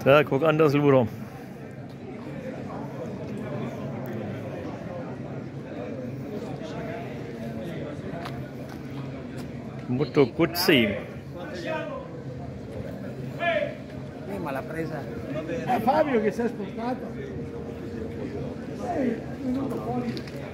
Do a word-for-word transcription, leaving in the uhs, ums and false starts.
Ja, guck an das Ludo. Moto Guzzi. Eh, ma l'ha presa. È Fabio che si è spostato. Sei venuto fuori.